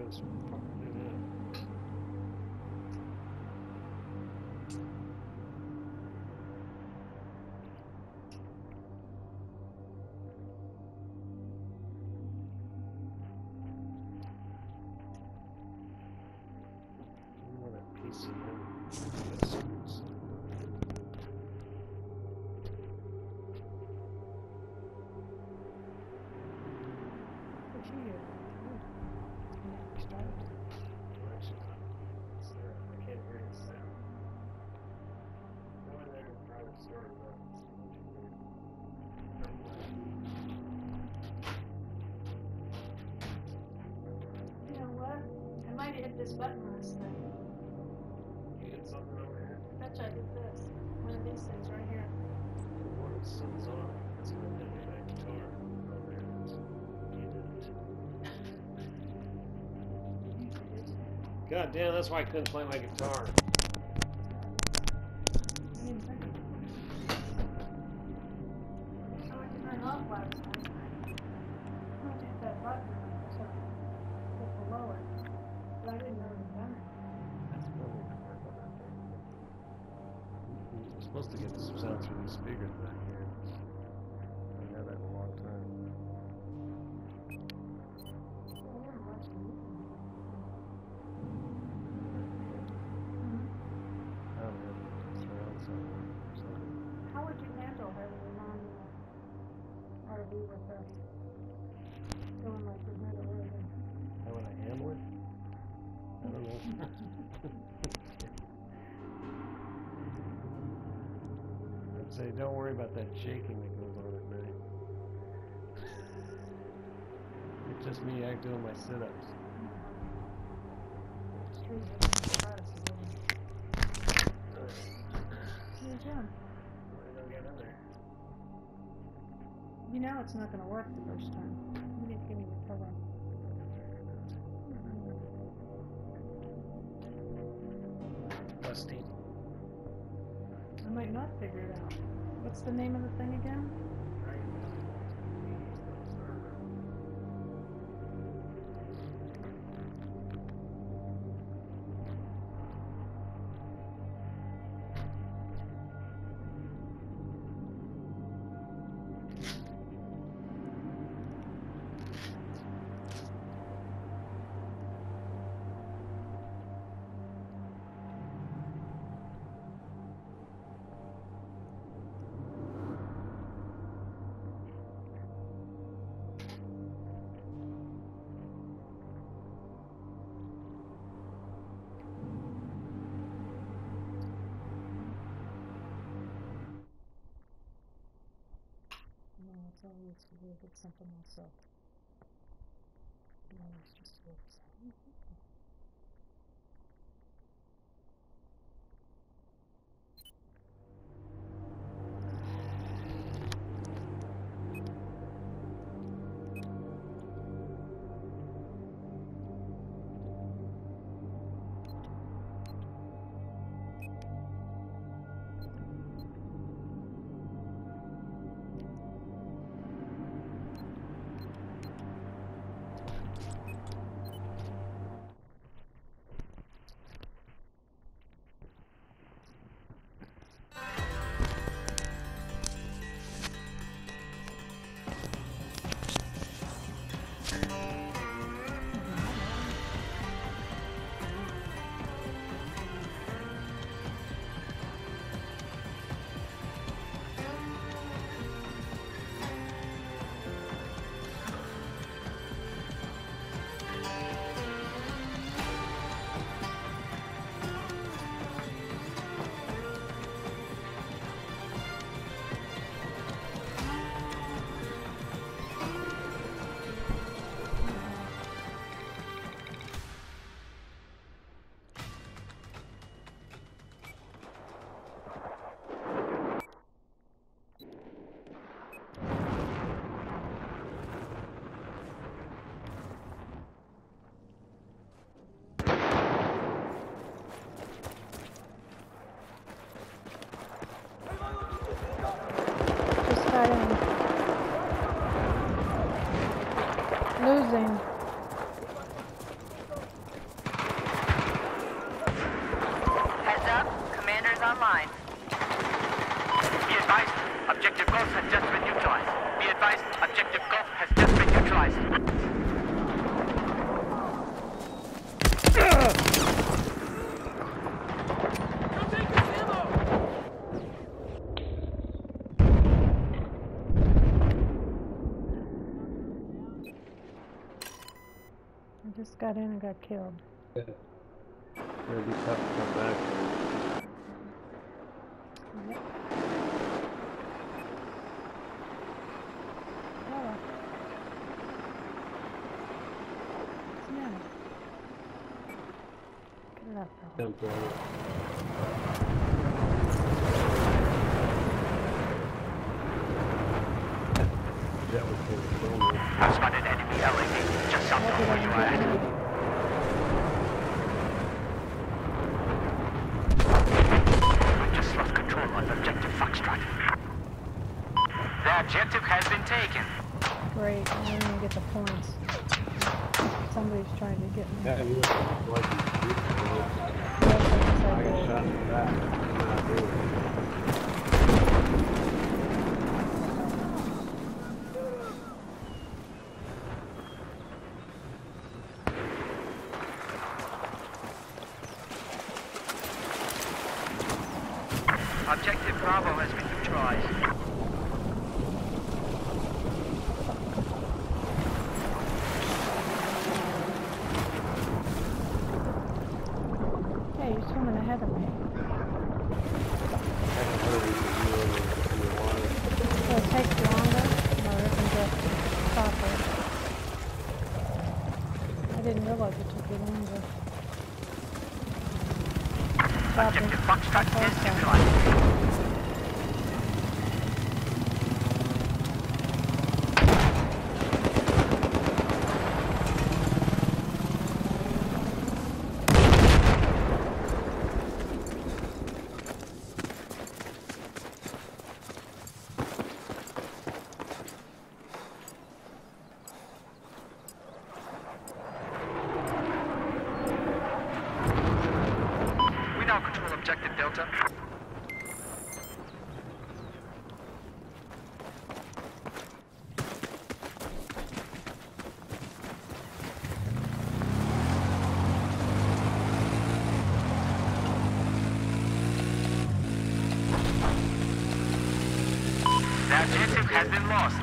just fucking do that. PCM. You know what? I might have hit this button last night. You hit something over here? Bet you I did this. One of these things right here. Before the sun's on, that's when I hit that guitar. Oh, there it is. You did it. God damn, that's why I couldn't play my guitar. I didn't think of it. So I could turn off last night. I went to hit that button so hit below it. But I didn't know it was done it. That's probably not work on that thing. We're supposed to get some sound through these speakers back here. I haven't had that in a long time. I never watched the movie. I don't have surround sound or something. How would you handle having a non RV with us? Going like from here to Oregon. How would I handle it? I don't know. I'd say don't worry about that shaking that goes on at night. It's just me doing my sit-ups. It's true. It's hard to do. What are you doing? Go get in there. You know it's not going to work the first time. You need to give me the cover. Dusty. I might not figure it out. What's the name of the thing again? No, it's always to do with something myself. No, it's just works. I just got in and got killed. Yeah. It's gonna be tough to come back here. Yep. Oh. What's the matter? Get it up, girl. Jump on it. That was pretty cool. I've spotted enemy LAV just south of where you are at. We just lost control of objective Foxtrot. The objective has been taken. Great, I didn't even get the points. Somebody's trying to get me. Yeah, you look like you Yes, I I got did. shot in the back. I'm not doing it. Objective Bravo has been neutralized. Hey, you're swimming ahead of me. I can hurry if you want it. So it takes longer, or it can just stop it. I didn't realize it took you longer. Stop it. Objective Foxtrot is Okay. neutralized. We now control objective Delta. The objective has been lost.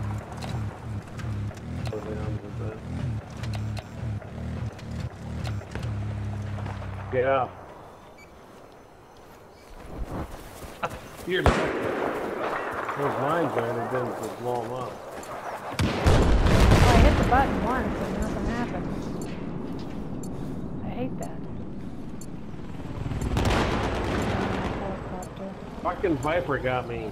Slow down a bit. Yeah. You're lucky. Those mines there, they didn't just blow them up. Well, I hit the button once and nothing happened. I hate that. Helicopter. Fucking Viper got me.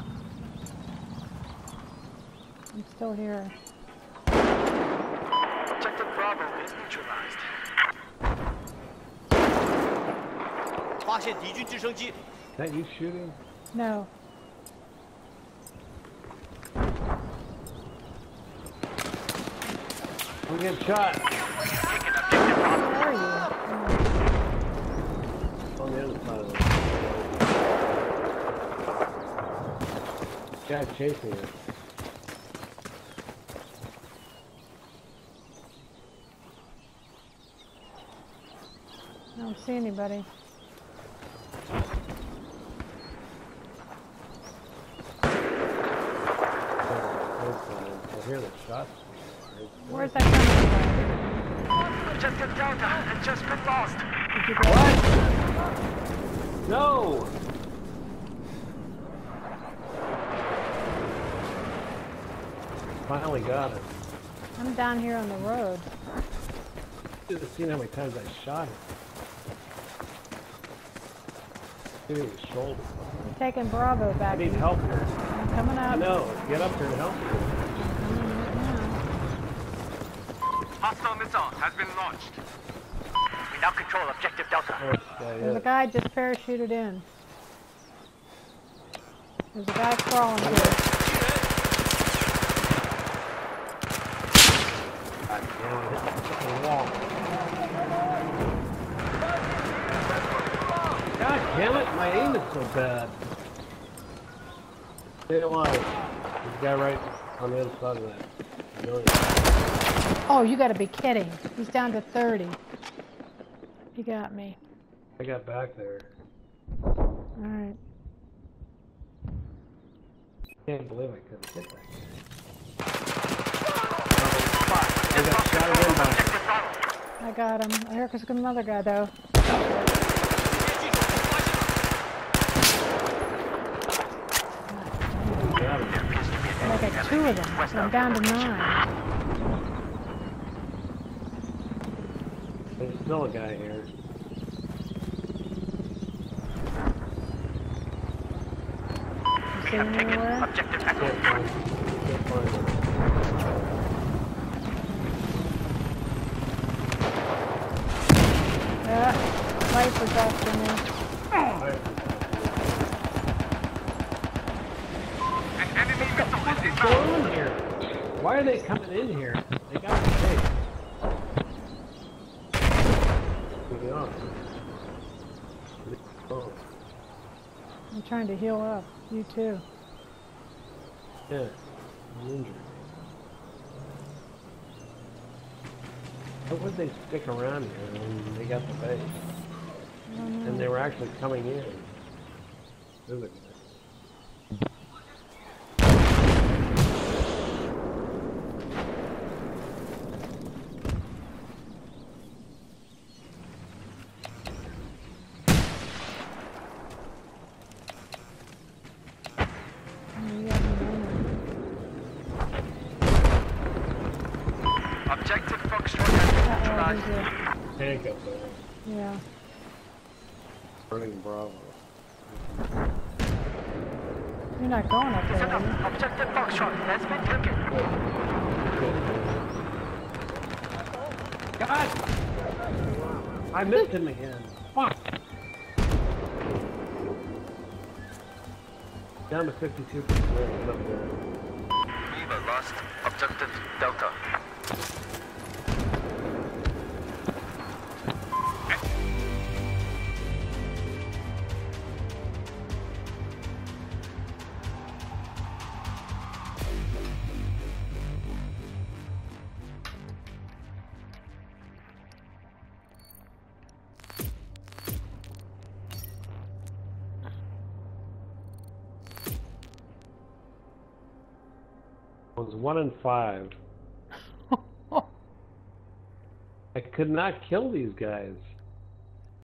I'm still here. Objective Bravo is neutralized. 发现敌军直升机， Is that you shooting? No. I'm getting shot. Taken objective Bravo. Where are you? On the other side of it. Guy's chasing it. I don't see anybody. I hear the shots. Where's that coming from? Objective Delta has just been lost. Did you get What? No! Finally got it. I'm down here on the road. You should have seen how many times I shot him. Hit his shoulder. I'm taking Bravo I back. need help here. I'm coming I up. know. Get up here and help me. Coming right now. Hostile missile has been launched. We now control objective Delta. Where's this guy There's a at? guy just parachuted in. There's a guy crawling here. God damn it. The wall. God damn it, my aim is so bad. Stay alive. There's a guy right on the other side of that building. Oh, you gotta be kidding. He's down to 30. He got me. I got back there. Alright. Can't believe I couldn't hit that guy. I got shot at him by I got him. Here comes another guy, though. 前进手，发现了。 Got him. I got 2 of them, so I'm down to 9. There's still a guy here. You see him anywhere? Objective Can't Echo. find him. Can't find him. Viper's after me. An enemy missile is What's inbound. going on here? Why are they coming in here? They got the base. Moving on. Oh, I'm trying to heal up. You too. yeah. I'm injured. How would they stick around here when they got the base? I don't know. And they were actually coming in. Physically. You got me Objective Foxtrot has been Uh-oh, neutralized. he's here. Handcuffs there. Yeah. Running Bravo. You're not going up there, are you? Objective Foxtrot has been taken. God! I missed him again. Fuck! Down to 52% up there. We've lost Objective Delta. I was 1 in 5. I could not kill these guys.